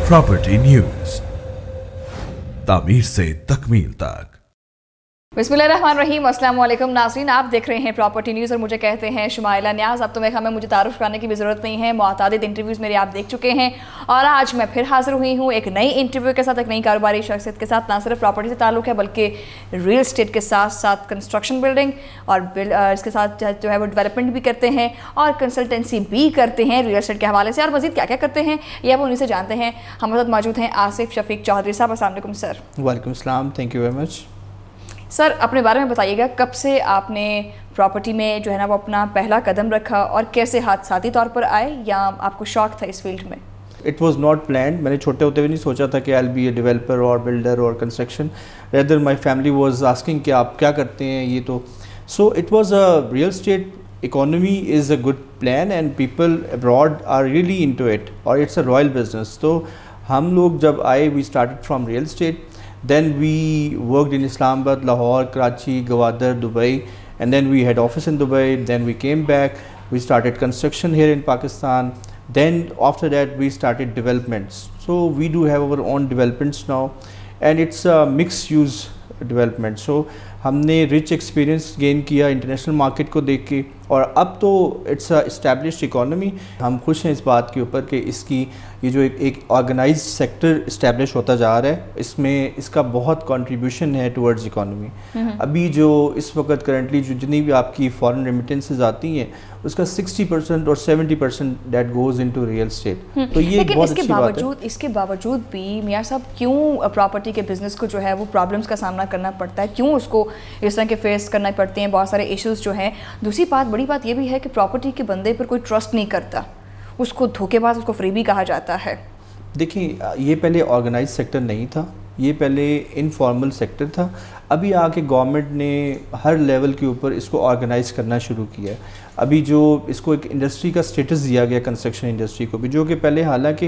Property news, तामीर से तकमील तक। बिस्मिल्लाहिर्रहमानिर्रहीम। अस्सलाम वालेकुम नाज़रीन, आप देख रहे हैं प्रॉपर्टी न्यूज़ और मुझे कहते हैं शुमाइला न्याज़। अब तो हमें मुझे तारुफ करने की भी ज़रूरत नहीं है, मुतादिद इंटरव्यूज़ मेरे आप देख चुके हैं और आज मैं फिर हाज़िर हुई हूँ एक नई इंटरव्यू के साथ, एक नई कारोबारी शख्सियत के साथ। ना सिर्फ प्रॉपर्टी से ताल्लुक़ है बल्कि रियल इस्टेट के साथ साथ कंस्ट्रक्शन बिल्डिंग और इसके साथ जो है वो डेवलपमेंट भी करते हैं और कंसल्टेंसी भी करते हैं रियल इस्टेट के हवाले से। और मज़ीद क्या क्या करते हैं ये अब उन्हीं से जानते हैं। हमारे साथ मौजूद हैं आसिफ शफीक चौधरी साहब। अस्सलाम वालेकुम सर। वालेकुम अस्सलाम, thank you very much. Sir, अपने बारे में बताइएगा, कब से आपने प्रॉपर्टी में जो है ना वो अपना पहला कदम रखा और कैसे हादसाती तौर पर आए या आपको शौक था इस फील्ड में? It was not planned. मैंने छोटे होते हुए नहीं सोचा था कि I will be a developer और बिल्डर और construction. Rather my family was asking कि आप क्या करते हैं ये तो। So it was a real estate economy is a good plan and people abroad are really into it और इट्स अ रॉयल बिजनेस। तो हम लोग जब आए, we started from real state, then we worked in Islamabad, Lahore, Karachi, Gwadar, Dubai, and then we had office in Dubai. Then we came back, we started construction here in Pakistan. Then after that we started developments. So we do have our own developments now and it's a mixed use development. So हमने rich experience gain किया international market को देख के और अब तो it's a established economy. हम खुश हैं इस बात के ऊपर कि इसकी ये जो एक ऑर्गेनाइज्ड सेक्टर इस्टेब्लिश होता जा रहा है, इसमें इसका बहुत कंट्रीब्यूशन है टुवर्ड्स इकोनॉमी। अभी जो इस वक्त करंटली जो जितनी भी आपकी फॉरेन रेमिटेंसेज आती हैं उसका 60% और 70% that goes into real estate ये बहुत अच्छी बात है। इसके बावजूद भी मियाँ साहब क्यों प्रॉपर्टी के बिजनेस को जो है वो प्रॉब्लम्स का सामना करना पड़ता है, क्यों उसको इस तरह के फेस करना पड़ते हैं, बहुत सारे इश्यूज जो हैं। दूसरी बात, बड़ी बात ये भी है कि प्रॉपर्टी के बंदे पर कोई ट्रस्ट नहीं करता, उसको धोखेबाज, उसको फ्रीबी कहा जाता है। देखिए, ये पहले ऑर्गेनाइज सेक्टर नहीं था, ये पहले इनफॉर्मल सेक्टर था। अभी आके गवर्नमेंट ने हर लेवल के ऊपर इसको ऑर्गेनाइज करना शुरू किया है। अभी जो इसको एक इंडस्ट्री का स्टेटस दिया गया कंस्ट्रक्शन इंडस्ट्री को भी, जो कि पहले हालांकि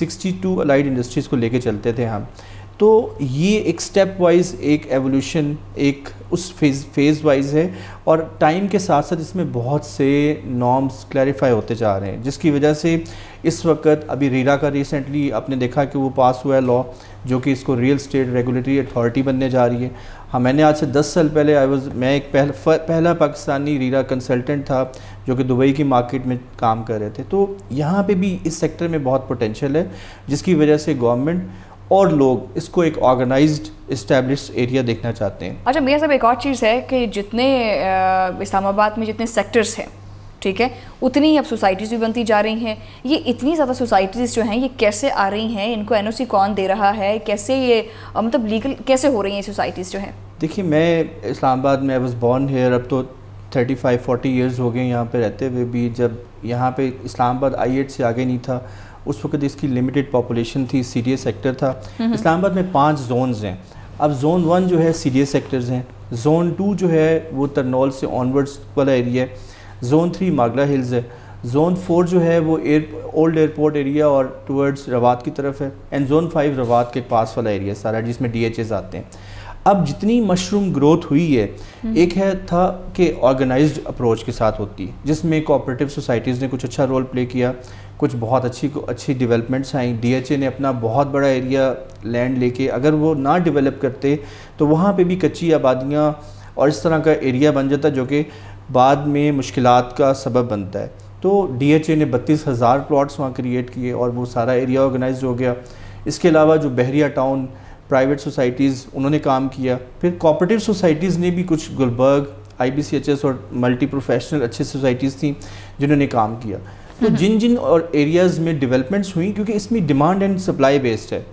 62 अलाइड इंडस्ट्रीज़ को लेके चलते थे हम। तो ये एक स्टेप वाइज एक एवोल्यूशन एक उस फेज़ वाइज है और टाइम के साथ साथ इसमें बहुत से नॉर्म्स क्लैरिफाई होते जा रहे हैं, जिसकी वजह से इस वक्त अभी रीरा का रिसेंटली आपने देखा कि वो पास हुआ है लॉ, जो कि इसको रियल स्टेट रेगुलेटरी अथॉरिटी बनने जा रही है। हाँ, मैंने आज से 10 साल पहले मैं एक पहला पाकिस्तानी रीरा कंसल्टेंट था जो कि दुबई की मार्केट में काम कर रहे थे। तो यहाँ पे भी इस सेक्टर में बहुत पोटेंशियल है, जिसकी वजह से गवर्नमेंट और लोग इसको एक ऑर्गेनाइज्ड इस्टेब्लिश्ड एरिया देखना चाहते हैं। अच्छा मियाँ साहब, एक और चीज़ है कि जितने इस्लामाबाद में जितने सेक्टर्स हैं, ठीक है, उतनी अब सोसाइटीज़ भी बनती जा रही हैं। ये इतनी ज़्यादा सोसाइटीज़ जो हैं ये कैसे आ रही हैं, इनको एनओसी कौन दे रहा है, कैसे ये मतलब लीगल कैसे हो रही हैं ये सोसाइटीज़ जो हैं? देखिए, मैं इस्लामाबाद में आई वाज बोर्न हियर, अब तो 35-40 ईयर्स हो गए यहाँ पे रहते हुए भी। जब यहाँ पे इस्लामाबाद I-8 से आगे नहीं था, उस वक्त इसकी लिमिटेड पॉपुलेशन थी, CDA सेक्टर था। इस्लामाबाद में 5 जोन्स हैं। अब जोन 1 जो है CDA सेक्टर्स हैं, जोन 2 जो है वो तरनौल से ऑनवर्ड्स वाला एरिया है, जोन 3 मागला हिल्स है, जोन 4 जो है वो ओल्ड एयरपोर्ट एरिया और टुवर्ड्स रवात की तरफ है, एंड जोन 5 रवात के पास वाला एरिया सारा, जिसमें DHAs आते हैं। अब जितनी मशरूम ग्रोथ हुई है, एक है था कि ऑर्गेनाइज्ड अप्रोच के साथ होती है, जिसमें कोऑपरेटिव सोसाइटीज़ ने कुछ अच्छा रोल प्ले किया, कुछ बहुत अच्छी डेवलपमेंट्स आई। DHA ने अपना बहुत बड़ा एरिया लैंड लेके, अगर वो ना डेवलप करते तो वहाँ पे भी कच्ची आबादियाँ और इस तरह का एरिया बन जाता, जो कि बाद में मुश्किलात का सबब बनता है। तो DHA ने 32,000 प्लॉट्स वहाँ क्रिएट किए और वो सारा एरिया ऑर्गेनाइज हो गया। इसके अलावा जो बहरिया टाउन प्राइवेट सोसाइटीज़ उन्होंने काम किया, फिर कोऑपरेटिव सोसाइटीज़ ने भी कुछ गुलबर्ग, IBCHS और मल्टी प्रोफेशनल अच्छी सोसाइटीज़ थी जिन्होंने काम किया। तो जिन और एरियाज़ में डेवलपमेंट्स हुई, क्योंकि इसमें डिमांड एंड सप्लाई बेस्ड है।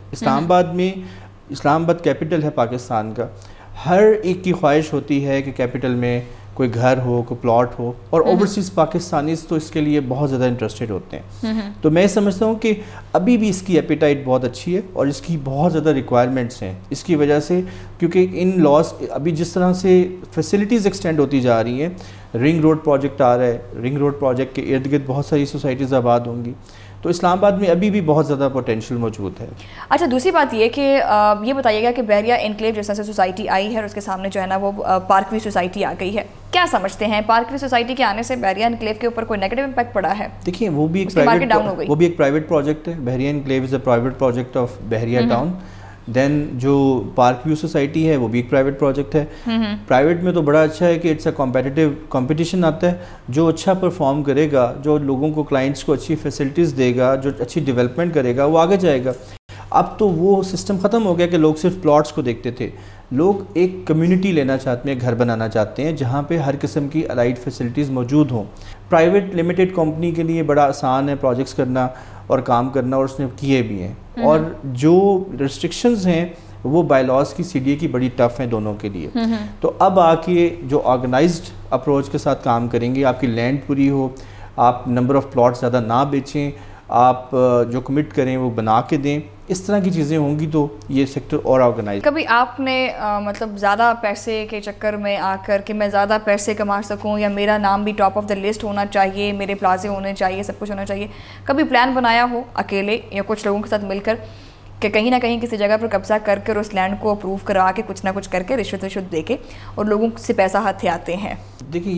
इस्लामाबाद कैपिटल है पाकिस्तान का, हर एक की ख्वाहिश होती है कि कैपिटल में कोई घर हो, कोई प्लॉट हो, और ओवरसीज़ पाकिस्तानीज़ तो इसके लिए बहुत ज़्यादा इंटरेस्टेड होते हैं। तो मैं समझता हूँ कि अभी भी इसकी एपिटाइट बहुत अच्छी है और इसकी बहुत ज़्यादा रिक्वायरमेंट्स हैं इसकी वजह से, क्योंकि इन लॉस अभी जिस तरह से फैसिलिटीज़ एक्सटेंड होती जा रही हैं, रिंग रोड प्रोजेक्ट आ रहा है, रिंग रोड प्रोजेक्ट के इर्द गिर्द बहुत सारी सोसाइटीज़ आबाद होंगी, तो इस्लामाबाद में अभी भी बहुत ज़्यादा पोटेंशियल मौजूद है। अच्छा, दूसरी बात ये कि ये बताइएगा कि बहरिया एनक्लेव जैसा से सोसाइटी आई है और उसके सामने जो है ना वो पार्कवी सोसाइटी आ गई है, क्या समझते हैं पार्क व्यू सोसाइटी के आने से बहरिया एनक्लेव के ऊपर कोई नेगेटिव इम्पैक्ट पड़ा है? देखिए वो भी एक प्राइवेट प्रोजेक्ट है। Bahria enclave is a private project of Bahria town. Then जो पार्क व्यू सोसाइटी है वो भी एक प्राइवेट प्रोजेक्ट है। प्राइवेट में तो बड़ा अच्छा है कि इट्स अ कंपटीशन आता है। जो अच्छा परफॉर्म करेगा, जो लोगों को, क्लाइंट्स को अच्छी फैसिलिटीज़ देगा, जो अच्छी डेवलपमेंट करेगा, वो आगे जाएगा। अब तो वो सिस्टम ख़त्म हो गया कि लोग सिर्फ प्लॉट्स को देखते थे। लोग एक कम्युनिटी लेना चाहते हैं, घर बनाना चाहते हैं जहाँ पे हर किस्म की अलाइड फैसिलिटीज़ मौजूद हों। प्राइवेट लिमिटेड कंपनी के लिए बड़ा आसान है प्रोजेक्ट्स करना और काम करना, और उसने किए भी हैं। और जो रिस्ट्रिक्शंस हैं वो बायलॉज की सीडीए की बड़ी टफ हैं दोनों के लिए। तो अब आके जो ऑर्गेनाइज्ड अप्रोच के साथ काम करेंगे, आपकी लैंड पूरी हो, आप नंबर ऑफ प्लॉट ज़्यादा ना बेचें, आप जो कमिट करें वो बना के दें, इस तरह की चीज़ें होंगी तो ये सेक्टर और ऑर्गेनाइज। कभी आपने मतलब ज़्यादा पैसे के चक्कर में आकर कि मैं ज़्यादा पैसे कमा सकूं या मेरा नाम भी टॉप ऑफ द लिस्ट होना चाहिए, मेरे प्लाजे होने चाहिए, सब कुछ होना चाहिए, कभी प्लान बनाया हो अकेले या कुछ लोगों के साथ मिलकर कि कहीं ना कहीं किसी जगह पर कब्जा करके और उस लैंड को अप्रूव करा के कुछ ना कुछ करके रिश्वत दे के और लोगों से पैसा हथे आते हैं? देखिए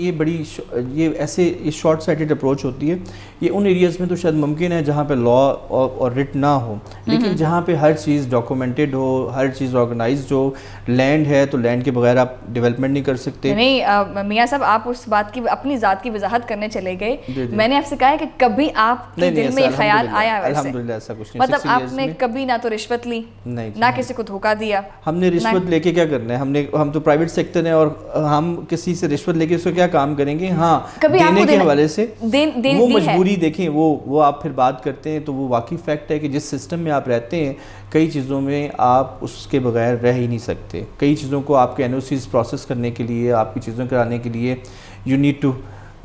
ये ऐसे शॉर्ट साइटेड अप्रोच होती है। ये उन एरियाज़ में तो शायद मुमकिन है जहाँ पे लॉ और रिट ना हो, लेकिन जहाँ पे हर चीज़ डॉक्यूमेंटेड हो, हर चीज़ ऑर्गेनाइज्ड हो। लैंड है तो लैंड के बगैर आप डेवलपमेंट नहीं कर सकते। नहीं मियाँ साहब, आप उस बात की अपनी ज़ात की वजाहत करने चले गए। मैंने आपसे कहा है कि कभी आपके दिल में ये ख्याल आया? अल्हम्दुलिल्लाह ऐसा कुछ नहीं। मतलब आपने कभी ना तो रिश्वत ली, ना किसी को धोखा दिया? हमने रिश्वत लेके क्या करना है? हम तो प्राइवेट सेक्टर है और हम किसी से रिश्वत लेके उसको क्या काम करेंगे? हाँ, देने के हवाले से वो मजबूरी देखें, वो आप फिर बात करते हैं तो वो वाकई फैक्ट है कि जिस सिस्टम में आप रहते हैं कई चीज़ों में आप उसके बगैर रह ही नहीं सकते। कई चीज़ों को आपके एनओसीज प्रोसेस करने के लिए, आपकी चीज़ों कराने के लिए you need to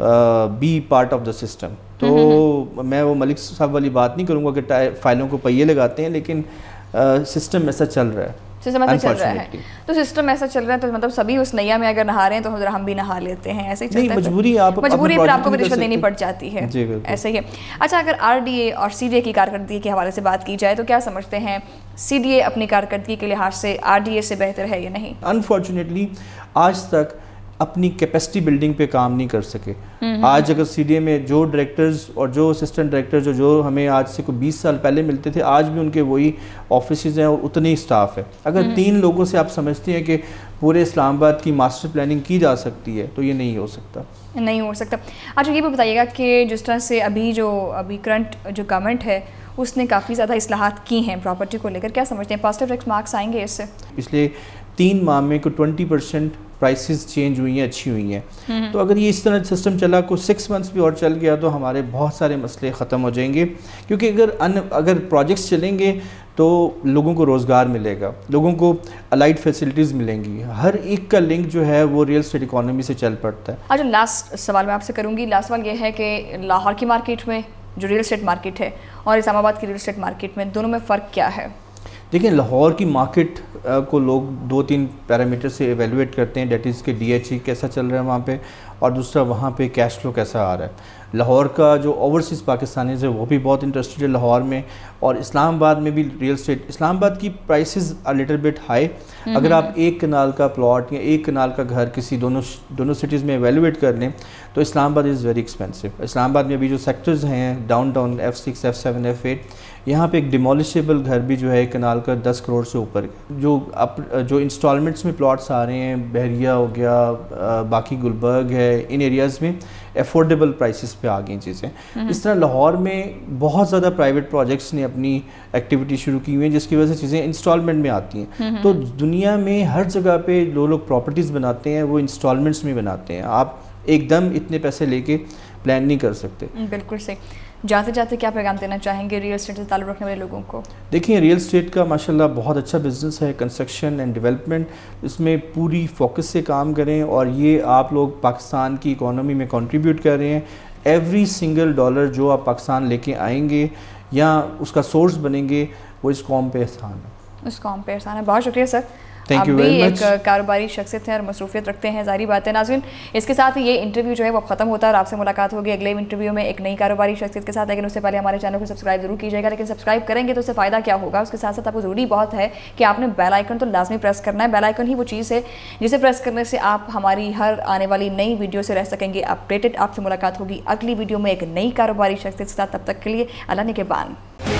be part of the system. तो मैं वो मलिक साहब वाली बात नहीं करूँगा कि फाइलों को पहिए लगाते हैं, लेकिन सिस्टम ऐसा चल रहा है। सिस्टम ऐसा चल रहा है तो सिस्टम ऐसा चल रहा है तो मतलब सभी उस नैया में अगर नहा रहे हैं तो हम भी नहा लेते हैं, ऐसे ही चलता है। मजबूरी पर आपको भी रिश्वत देनी पड़ जाती है, ऐसे ही है। अच्छा, अगर आरडीए और सीडीए की कारकर्दगी के हवाले से बात की जाए तो क्या समझते हैं, सीडीए अपनी कारकर्दगी के लिहाज से आरडीए से बेहतर है या नहीं? अनफॉर्चुनेटली आज तक अपनी कैपेसिटी बिल्डिंग पे काम नहीं कर सके। आज अगर सीडीए में जो डायरेक्टर्स और जो असिस्टेंट डायरेक्टर्स जो हमें आज से कोई 20 साल पहले मिलते थे, आज भी उनके वही ऑफिसेज हैं और उतने ही स्टाफ है। अगर 3 लोगों से आप समझते हैं कि पूरे इस्लामाबाद की मास्टर प्लानिंग की जा सकती है तो ये नहीं हो सकता, नहीं हो सकता। अच्छा, ये भी बताइएगा कि जिस तरह से अभी करंट जो गवर्नमेंट है उसने काफ़ी ज़्यादा इस्लाहात की हैं प्रॉपर्टी को लेकर, क्या समझते हैं पॉजिटिव मार्क्स आएंगे इससे? पिछले 3 माह में को 20% प्राइसेस चेंज हुई हैं, अच्छी हुई हैं। तो अगर ये इस तरह सिस्टम चला को 6 मंथ्स भी और चल गया तो हमारे बहुत सारे मसले ख़त्म हो जाएंगे। क्योंकि अगर प्रोजेक्ट्स चलेंगे तो लोगों को रोज़गार मिलेगा, लोगों को अलाइड फैसिलिटीज़ मिलेंगी, हर एक का लिंक जो है वो रियल स्टेट इकोनॉमी से चल पड़ता है। अच्छा, लास्ट सवाल मैं आपसे करूँगी। लास्ट सवाल ये है कि लाहौर की मार्केट में जो रियल स्टेट मार्केट है और इस्लामाबाद की रियल स्टेट मार्केट में दोनों में फ़र्क क्या है? देखिए, लाहौर की मार्केट को लोग 2-3 पैरामीटर से एवेलुएट करते हैं। डेट इज़ के DHE कैसा चल रहा है वहाँ पे, और दूसरा वहाँ पे कैश फ्लो कैसा आ रहा है। लाहौर का जो ओवरसीज़ पाकिस्तानीज़ है वो भी बहुत इंटरेस्टेड है लाहौर में, और इस्लामाबाद में भी रियल स्टेट। इस्लामाबाद की prices are little bit high. अगर आप 1 कनाल का प्लॉट या 1 कनाल का घर किसी दोनों सिटीज़ में एवेलुएट कर लें तो Islamabad is very expensive. Islamabad में अभी जो सेक्टर्स हैं डाउनटाउन F6, F7, F8, यहाँ पे एक डिमोलिशेबल घर भी जो है 1 कनाल का 10 करोड़ से ऊपर। जो इंस्टॉलमेंट्स में प्लॉट्स आ रहे हैं, बहरिया हो गया, बाकी गुलबर्ग है, इन एरियाज़ में एफोर्डेबल प्राइसेस पे आ गई चीज़ें। इस तरह लाहौर में बहुत ज़्यादा प्राइवेट प्रोजेक्ट्स ने अपनी एक्टिविटी शुरू की हुई है जिसकी वजह से चीज़ें इंस्टॉलमेंट में आती हैं। तो दुनिया में हर जगह पे जो लोग प्रॉपर्टीज़ बनाते हैं वो इंस्टॉलमेंट्स में बनाते हैं। आप एकदम इतने पैसे लेके प्लान नहीं कर सकते। बिल्कुल सही। जाते जाते क्या पैगाम देना चाहेंगे रियल एस्टेट से ताल्लुक़ रखने वाले लोगों को? देखिए, रियल एस्टेट का माशाल्लाह बहुत अच्छा बिज़नेस है, कंस्ट्रक्शन एंड डेवलपमेंट, इसमें पूरी फोकस से काम करें और ये आप लोग पाकिस्तान की इकोनॉमी में कंट्रीब्यूट कर रहे हैं। एवरी सिंगल डॉलर जो आप पाकिस्तान लेके आएंगे या उसका सोर्स बनेंगे वो इस कौम पे एहसान है। उस कौम पे एहसान है। बहुत शुक्रिया सर, आप भी एक कारोबारी शख्सियत हैं और मसरूफियत रखते हैं, ज़ाहिर बात है। नाज़रीन, इसके साथ ये इंटरव्यू जो है वो ख़त्म होता है और आपसे मुलाकात होगी अगले इंटरव्यू में एक नई कारोबारी शख्सियत के साथ। लेकिन उससे पहले हमारे चैनल को सब्सक्राइब जरूर कीजिएगा। लेकिन सब्सक्राइब करेंगे तो उससे फ़ायदा क्या होगा, उसके साथ साथ आपको ज़रूरी बहुत है कि आपने बेल आइकन तो लाजमी प्रेस करना है। बेल आइकन ही वो चीज़ है जिसे प्रेस करने से आप हमारी हर आने वाली नई वीडियो से रह सकेंगे अपडेटेड। आपसे मुलाकात होगी अगली वीडियो में एक नई कारोबारी शख्सियत के साथ। तब तक के लिए अल्लाह निगहबान।